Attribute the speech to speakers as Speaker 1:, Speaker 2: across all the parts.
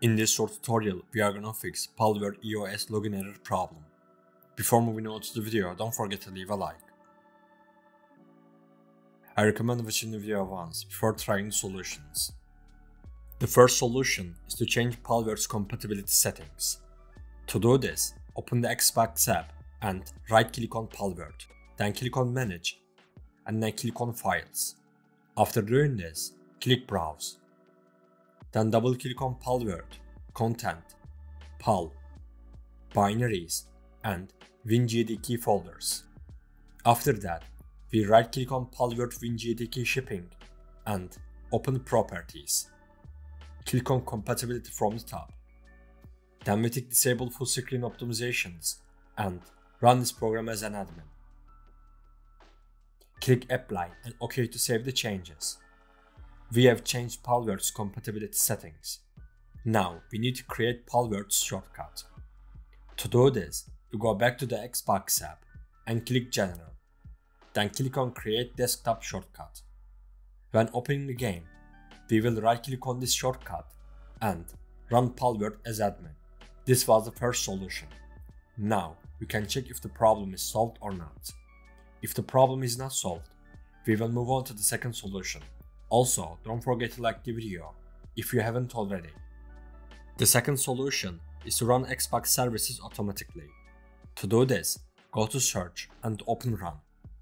Speaker 1: In this short tutorial, we are gonna fix PALWORLD EOS login error problem. Before moving on to the video, don't forget to leave a like. I recommend watching the video once before trying the solutions. The first solution is to change PALWORLD's compatibility settings. To do this, open the Xbox app and right-click on PALWORLD, then click on Manage, and then click on Files. After doing this, click Browse. Then double-click on PALWORLD, Content, PAL, Binaries, and WinGDK folders. After that, we right-click on PALWORLD WinGDK Shipping and open Properties. Click on Compatibility from the top. Then we tick Disable Full Screen Optimizations and run this program as an admin. Click Apply and OK to save the changes. We have changed PALWORLD's compatibility settings. Now we need to create PALWORLD's shortcut. To do this, we go back to the Xbox app and click General. Then click on Create Desktop Shortcut. When opening the game, we will right-click on this shortcut and run PALWORLD as admin. This was the first solution. Now we can check if the problem is solved or not. If the problem is not solved, we will move on to the second solution. Also, don't forget to like the video if you haven't already. The second solution is to run Xbox services automatically. To do this, go to Search and open Run.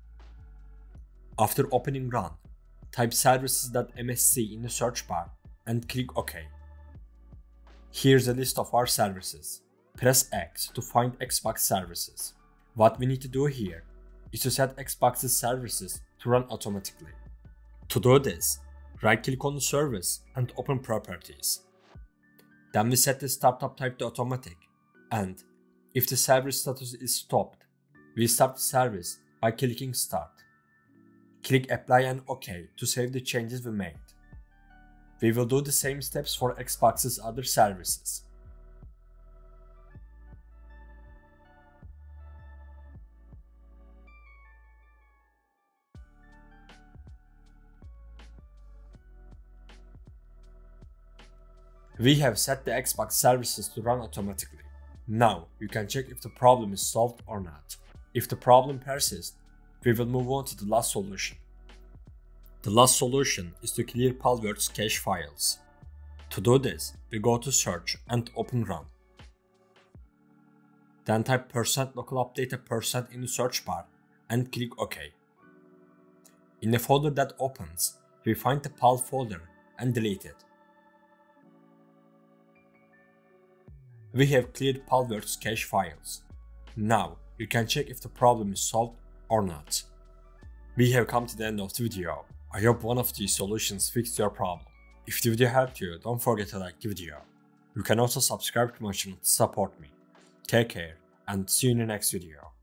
Speaker 1: After opening Run, type services.msc in the search bar and click OK. Here's a list of our services. Press X to find Xbox services. What we need to do here is to set Xbox's services to run automatically. To do this, right-click on the service and open Properties. Then we set the startup type to automatic, and if the service status is stopped, we start the service by clicking Start. Click Apply and OK to save the changes we made. We will do the same steps for Xbox's other services. We have set the Xbox services to run automatically. Now you can check if the problem is solved or not. If the problem persists, we will move on to the last solution. The last solution is to clear PALWORLD's cache files. To do this, we go to Search and open Run. Then type %local update in the search bar and click OK. In the folder that opens, we find the PAL folder and delete it. We have cleared PALWORLD's cache files. Now you can check if the problem is solved or not. We have come to the end of the video. I hope one of these solutions fixed your problem. If the video helped you, don't forget to like the video. You can also subscribe to my channel to support me. Take care and see you in the next video.